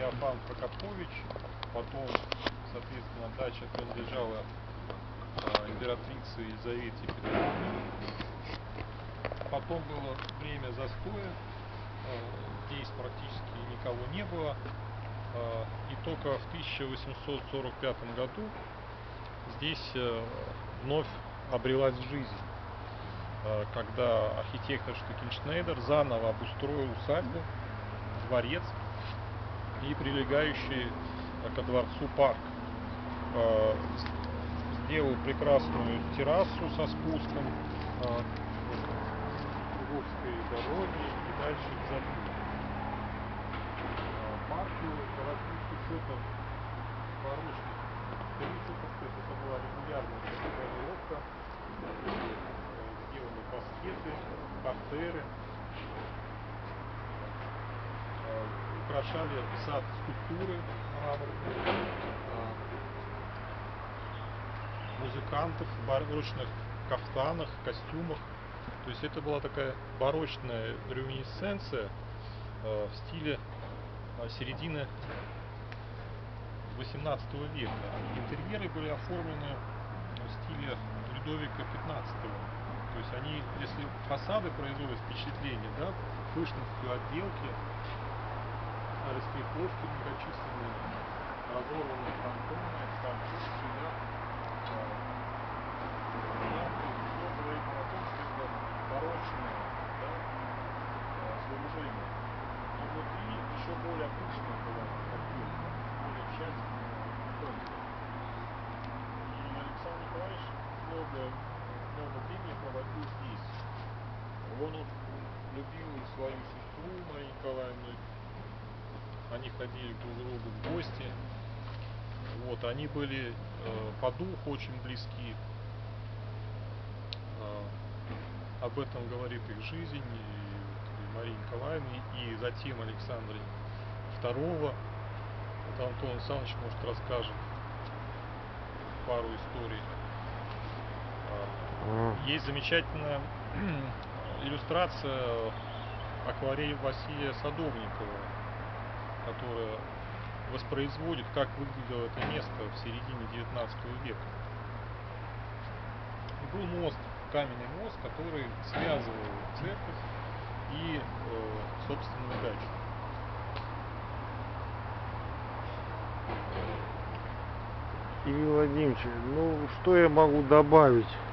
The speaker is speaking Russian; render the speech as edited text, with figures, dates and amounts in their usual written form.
Феофан Прокопович. Потом, соответственно, дача принадлежала императрице Елизавете Петровне. Потом было время застоя, здесь практически никого не было. И только в 1845 году здесь вновь обрелась жизнь, когда архитектор Штукеншнейдер заново обустроил усадьбу, дворец и прилегающий ко дворцу парк. Сделал прекрасную террасу со спуском Кургутской дороги и дальше к Запру. Партию городских учетов порочных принципов, то есть это была регулярная тренировка, сделаны баскеты, партеры, украшали сад скульптуры мраморные, музыкантов в барочных кафтанах, костюмах. То есть это была такая барочная реминисценция в стиле середины 18 века. Интерьеры были оформлены в стиле Людовика XV. То есть они, если фасады производят впечатление, да, пышностью отделки, раскреповки многочисленные, разорванные фронтоны, конструкции, да, все говорит о том, что это барочное, да, сооружение. Но внутри еще более пышная была отделка, более тщательная тонкая. И Александр Николаевич много времени проводил здесь. Он любил свою сестру Марию Николаевну. Они ходили друг к другу в гости. Вот, они были по духу очень близки. Об этом говорит их жизнь и Марии Николаевны, и затем Александра II. Вот Антон Александрович, может, расскажет пару историй. Есть замечательная иллюстрация акварель Василия Садовникова, которая воспроизводит, как выглядело это место в середине 19 века. И был мост, каменный мост, который связывал церковь и собственную дачу. Юрий Владимирович, ну что я могу добавить?